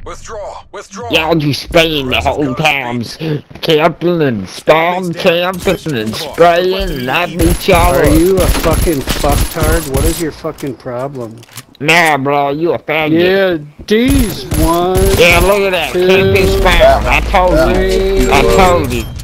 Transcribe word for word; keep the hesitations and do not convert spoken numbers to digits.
Withdraw. Withdraw. Y'all just spraying the whole times. Camping and spawn camping and spraying and I beat y'all. Are you a fucking fucktard? What is your fucking problem? Nah, bro, you a faggot. Yeah, D's one. Yeah, look at that. Two, Camping spawn. I told you. I told you.